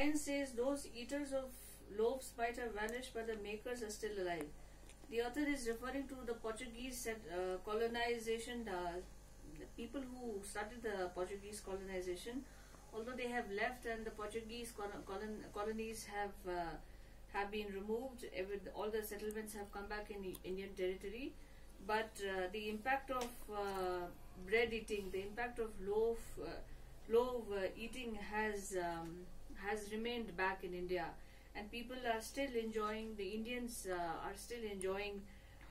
line says, "Those eaters of loaves might have vanished, but the makers are still alive." The author is referring to the Portuguese colonization, the people who started the Portuguese colonization. Although they have left and the Portuguese colonies have been removed, all the settlements have come back in Indian territory, but the impact of bread eating, the impact of loaf eating has remained back in India, and people are still enjoying. The Indians are still enjoying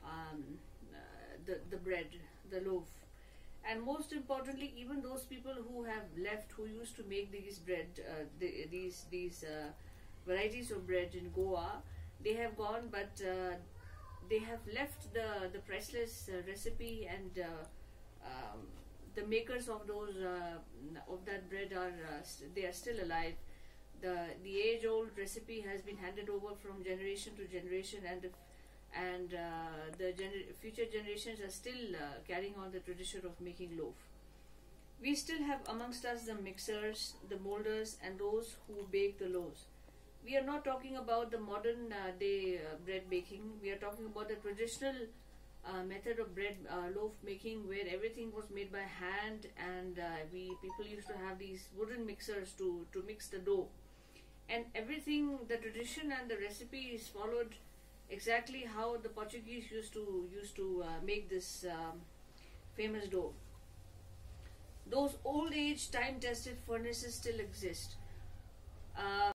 the bread, the loaf. And most importantly, even those people who have left, who used to make these bread, these varieties of bread in Goa, they have gone, but they have left the priceless recipe, and the makers of those of that bread they are still alive. The age-old recipe has been handed over from generation to generation, and the future generations are still carrying on the tradition of making loaf. We still have amongst us the mixers, the molders, and those who bake the loaves. We are not talking about the modern day bread baking. We are talking about the traditional method of bread loaf making, where everything was made by hand, and people used to have these wooden mixers to mix the dough, and everything, the tradition and the recipe is followed exactly how the Portuguese used to make this famous dough. Those old age time tested furnaces still exist.